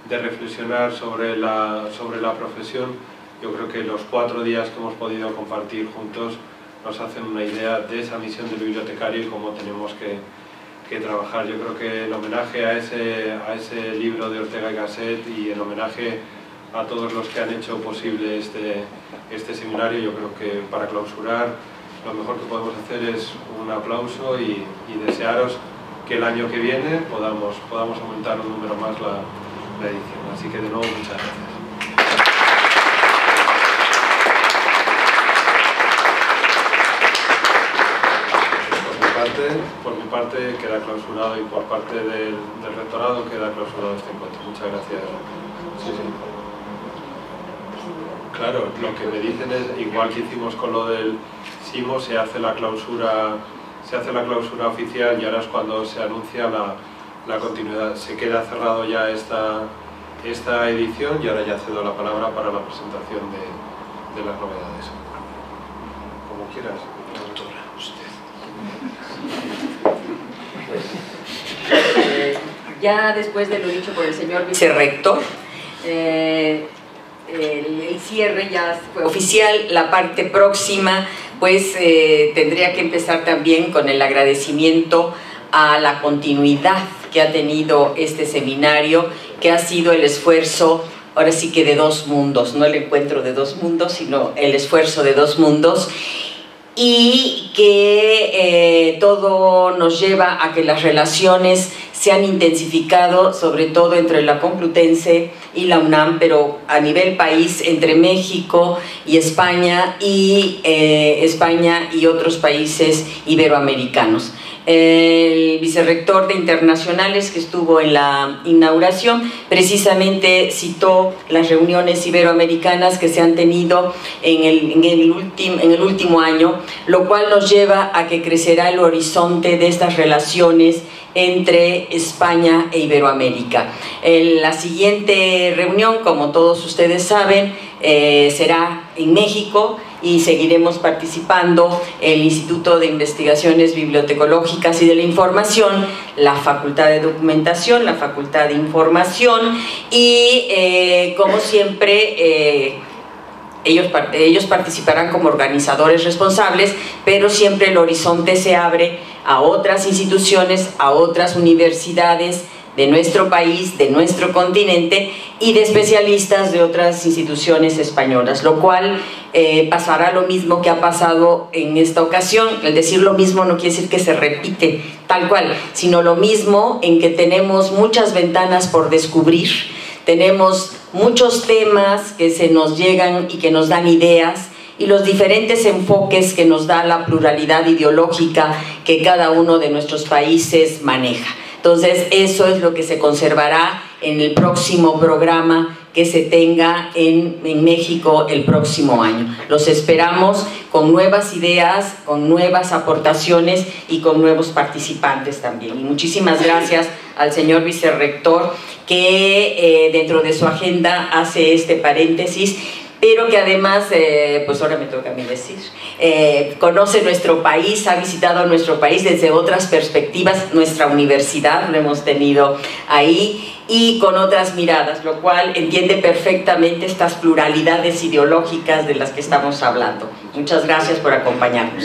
reflexionar sobre la profesión. Yo creo que los 4 días que hemos podido compartir juntos nos hacen una idea de esa misión del bibliotecario y cómo tenemos que trabajar. Yo creo que en homenaje a ese libro de Ortega y Gasset y en homenaje a todos los que han hecho posible este seminario, yo creo que para clausurar lo mejor que podemos hacer es un aplauso y desearos que el año que viene podamos aumentar un número más la edición. Así que de nuevo muchas gracias. Por mi parte queda clausurado y por parte del rectorado queda clausurado este encuentro. Muchas gracias. Sí. Claro, lo que me dicen es, igual que hicimos con lo del SIMO, se hace la clausura oficial y ahora es cuando se anuncia la continuidad. Se queda cerrado ya esta edición y ahora ya cedo la palabra para la presentación de las novedades. Como quieras. Doctora, usted. Ya después de lo dicho por el señor vicerrector, el cierre ya fue oficial. La parte próxima pues tendría que empezar también con el agradecimiento a la continuidad que ha tenido este seminario, que ha sido el esfuerzo, ahora sí que de 2 mundos, no el encuentro de 2 mundos, sino el esfuerzo de 2 mundos, y que todo nos lleva a que las relaciones se han intensificado, sobre todo entre la Complutense y la UNAM, pero a nivel país, entre México y España y otros países iberoamericanos. El vicerrector de Internacionales, que estuvo en la inauguración, precisamente citó las reuniones iberoamericanas que se han tenido en el último año, lo cual nos lleva a que crecerá el horizonte de estas relaciones entre España e Iberoamérica. La siguiente reunión, como todos ustedes saben, será en México, y seguiremos participando el Instituto de Investigaciones Bibliotecológicas y de la Información, la Facultad de Documentación, la Facultad de Información y como siempre ellos participarán como organizadores responsables, pero siempre el horizonte se abre a otras instituciones, a otras universidades de nuestro país, de nuestro continente y de especialistas de otras instituciones españolas, lo cual pasará lo mismo que ha pasado en esta ocasión. El decir lo mismo no quiere decir que se repite tal cual, sino lo mismo en que tenemos muchas ventanas por descubrir, tenemos muchos temas que se nos llegan y que nos dan ideas, y los diferentes enfoques que nos da la pluralidad ideológica que cada uno de nuestros países maneja. Entonces, eso es lo que se conservará en el próximo programa que se tenga en México el próximo año. Los esperamos con nuevas ideas, con nuevas aportaciones y con nuevos participantes también. Y muchísimas gracias al señor vicerrector que dentro de su agenda hace este paréntesis, pero que además, pues ahora me toca a mí decir, conoce nuestro país, ha visitado nuestro país desde otras perspectivas, nuestra universidad lo hemos tenido ahí y con otras miradas, lo cual entiende perfectamente estas pluralidades ideológicas de las que estamos hablando. Muchas gracias por acompañarnos.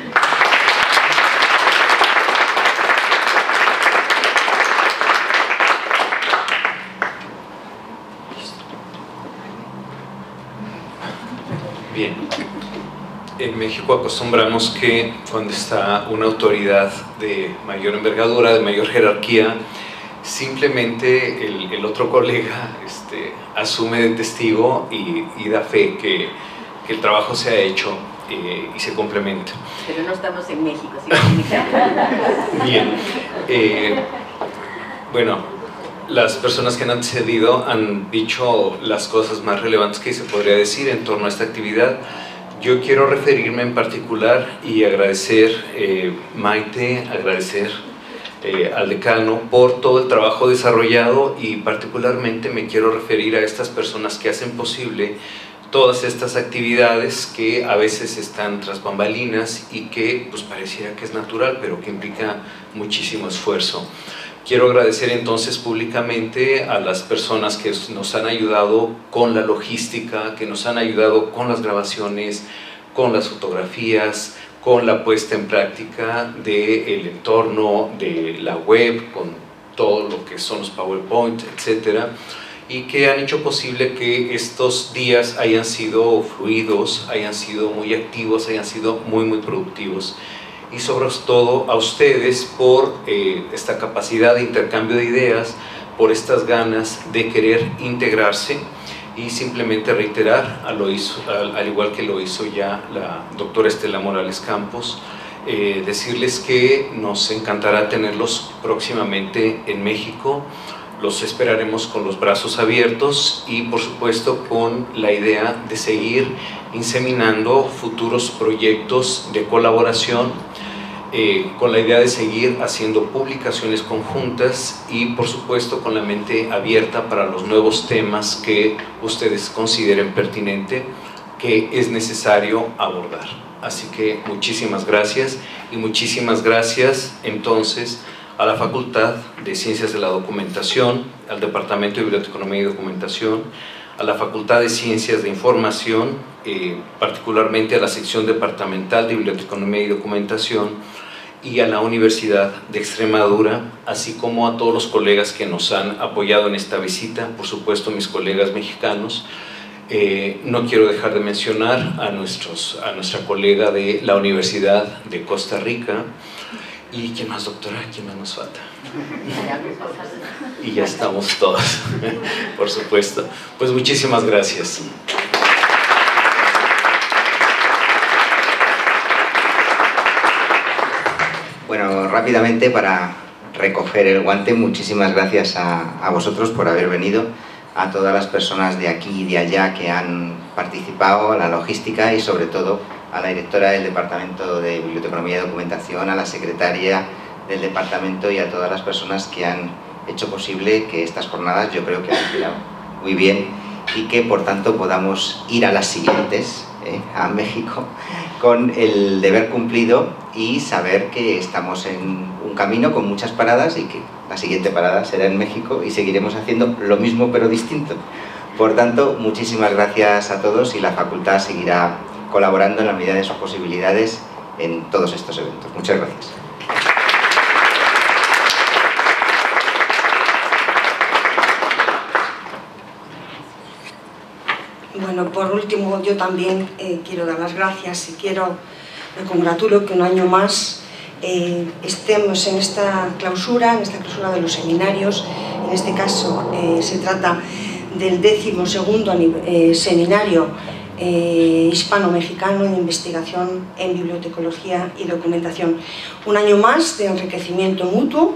Bien, en México acostumbramos que cuando está una autoridad de mayor envergadura, de mayor jerarquía, simplemente el otro colega asume de testigo y da fe que el trabajo se ha hecho y se complementa. Pero no estamos en México, ¿sí? Bien, bueno, las personas que han antecedido han dicho las cosas más relevantes que se podría decir en torno a esta actividad. Yo quiero referirme en particular y agradecer, Maite, agradecer al decano por todo el trabajo desarrollado, y particularmente me quiero referir a estas personas que hacen posible todas estas actividades que a veces están tras bambalinas y que pues pareciera que es natural, pero que implica muchísimo esfuerzo. Quiero agradecer entonces públicamente a las personas que nos han ayudado con la logística, que nos han ayudado con las grabaciones, con las fotografías, con la puesta en práctica del entorno de la web, con todo lo que son los PowerPoint, etcétera, y que han hecho posible que estos días hayan sido fluidos, hayan sido muy activos, hayan sido muy productivos. Y sobre todo a ustedes por esta capacidad de intercambio de ideas, por estas ganas de querer integrarse, y simplemente reiterar, al igual que lo hizo ya la doctora Estela Morales Campos, decirles que nos encantará tenerlos próximamente en México. Los esperaremos con los brazos abiertos y por supuesto con la idea de seguir inseminando futuros proyectos de colaboración, con la idea de seguir haciendo publicaciones conjuntas y por supuesto con la mente abierta para los nuevos temas que ustedes consideren pertinente, que es necesario abordar. Así que muchísimas gracias, y muchísimas gracias entonces a la Facultad de Ciencias de la Documentación, al Departamento de Biblioteconomía y Documentación, a la Facultad de Ciencias de Información, particularmente a la sección departamental de Biblioteconomía y Documentación, y a la Universidad de Extremadura, así como a todos los colegas que nos han apoyado en esta visita, por supuesto mis colegas mexicanos. No quiero dejar de mencionar a nuestra colega de la Universidad de Costa Rica. ¿Y quién más, doctora? ¿Quién más nos falta? Y ya estamos todos, por supuesto. Pues muchísimas gracias. Bueno, rápidamente para recoger el guante, muchísimas gracias a vosotros por haber venido, a todas las personas de aquí y de allá que han participado, a la logística y sobre todo a la directora del Departamento de Biblioteconomía y Documentación, a la secretaria del departamento y a todas las personas que han hecho posible que estas jornadas, yo creo que han quedado muy bien y que por tanto podamos ir a las siguientes, a México, con el deber cumplido y saber que estamos en un camino con muchas paradas y que la siguiente parada será en México y seguiremos haciendo lo mismo pero distinto. Por tanto, muchísimas gracias a todos y la facultad seguirá colaborando en la medida de sus posibilidades en todos estos eventos. Muchas gracias. Bueno, por último, yo también quiero dar las gracias y me congratulo que un año más estemos en esta clausura de los seminarios. En este caso se trata del 12º seminario hispano-mexicano de investigación en bibliotecología y documentación. Un año más de enriquecimiento mutuo,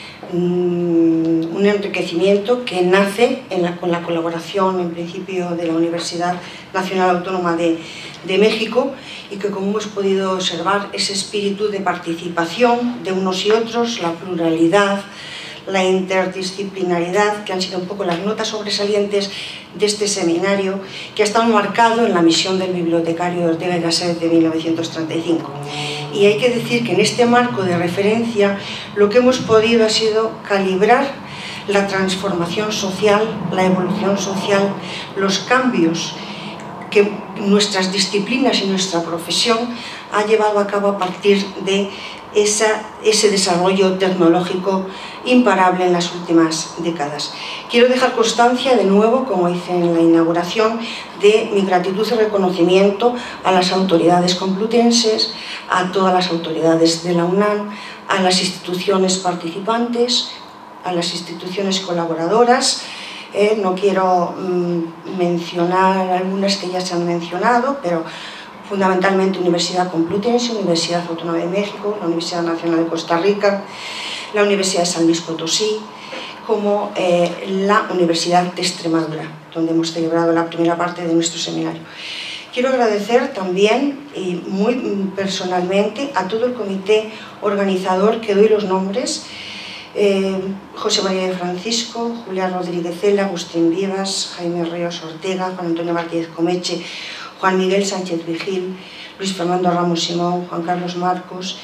un enriquecimiento que nace con la colaboración en principio de la Universidad Nacional Autónoma de México y que, como hemos podido observar, ese espíritu de participación de unos y otros, la pluralidad, la interdisciplinaridad, que han sido un poco las notas sobresalientes de este seminario, que ha estado marcado en la misión del bibliotecario Ortega y Gasset de 1935. Y hay que decir que en este marco de referencia lo que hemos podido ha sido calibrar la transformación social, la evolución social, los cambios que nuestras disciplinas y nuestra profesión ha llevado a cabo a partir de ese desarrollo tecnológico imparable en las últimas décadas. Quiero dejar constancia de nuevo, como hice en la inauguración, de mi gratitud y reconocimiento a las autoridades complutenses, a todas las autoridades de la UNAM, a las instituciones participantes, a las instituciones colaboradoras. No quiero mencionar algunas que ya se han mencionado, pero fundamentalmente Universidad Complutense, Universidad Autónoma de México, la Universidad Nacional de Costa Rica, la Universidad de San Luis Potosí, como la Universidad de Extremadura, donde hemos celebrado la primera parte de nuestro seminario. Quiero agradecer también, y muy personalmente, a todo el comité organizador, que doy los nombres: José María de Francisco, Julián Rodríguez Cela, Agustín Vivas, Jaime Ríos Ortega, Juan Antonio Martínez Comeche, Juan Miguel Sánchez Vigil, Luis Fernando Ramos Simón, Juan Carlos Marcos,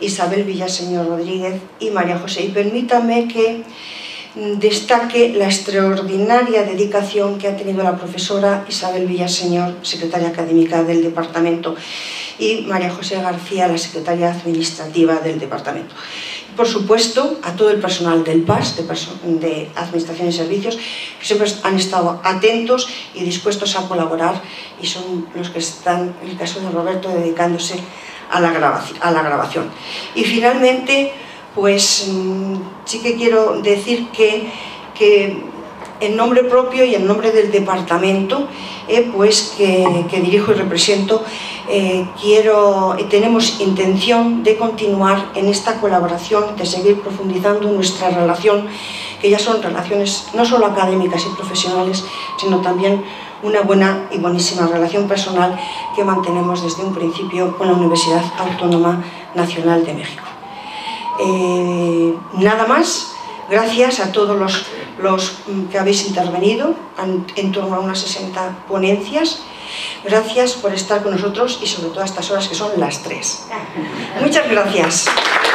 Isabel Villaseñor Rodríguez y María José. Y permítame que destaque la extraordinaria dedicación que ha tenido la profesora Isabel Villaseñor, secretaria académica del departamento, y María José García, la secretaria administrativa del departamento. Y por supuesto, a todo el personal del PAS, de Administración y Servicios, que siempre han estado atentos y dispuestos a colaborar, y son los que están, en el caso de Roberto, dedicándose a la grabación. Y finalmente, pues sí que quiero decir que en nombre propio y en nombre del departamento, pues que dirijo y represento, tenemos intención de continuar en esta colaboración, de seguir profundizando nuestra relación, que ya son relaciones no solo académicas y profesionales, sino también una buena y buenísima relación personal que mantenemos desde un principio con la Universidad Autónoma Nacional de México. Nada más, gracias a todos los que habéis intervenido, en torno a unas 60 ponencias. Gracias por estar con nosotros y sobre todo a estas horas que son las 3. Muchas gracias.